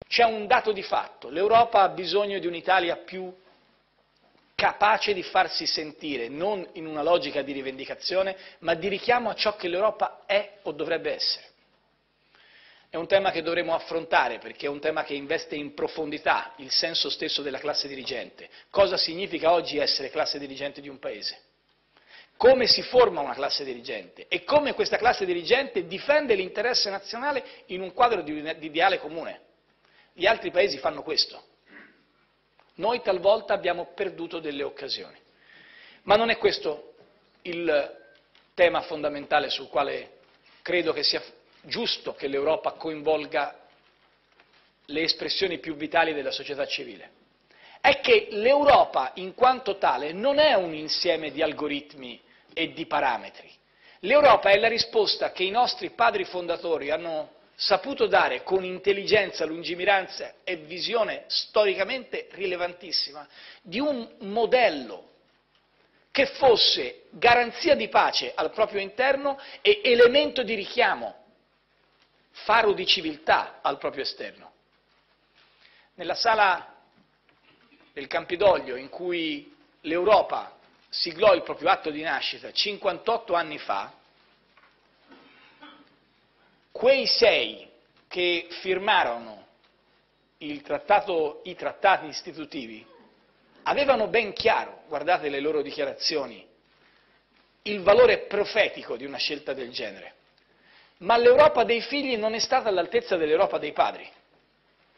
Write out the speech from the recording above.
C'è un dato di fatto: l'Europa ha bisogno di un'Italia più capace di farsi sentire, non in una logica di rivendicazione, ma di richiamo a ciò che l'Europa è o dovrebbe essere. È un tema che dovremo affrontare perché è un tema che investe in profondità il senso stesso della classe dirigente. Cosa significa oggi essere classe dirigente di un paese? Come si forma una classe dirigente e come questa classe dirigente difende l'interesse nazionale in un quadro di ideale comune. Gli altri paesi fanno questo. Noi talvolta abbiamo perduto delle occasioni. Ma non è questo il tema fondamentale sul quale credo che sia giusto che l'Europa coinvolga le espressioni più vitali della società civile. È che l'Europa in quanto tale non è un insieme di algoritmi e di parametri. L'Europa è la risposta che i nostri padri fondatori hanno saputo dare con intelligenza, lungimiranza e visione storicamente rilevantissima di un modello che fosse garanzia di pace al proprio interno e elemento di richiamo, faro di civiltà al proprio esterno. Nella sala del Campidoglio, in cui l'Europa siglò il proprio atto di nascita 58 anni fa, quei 6 che firmarono i trattati istitutivi avevano ben chiaro, guardate le loro dichiarazioni, il valore profetico di una scelta del genere. Ma l'Europa dei figli non è stata all'altezza dell'Europa dei padri.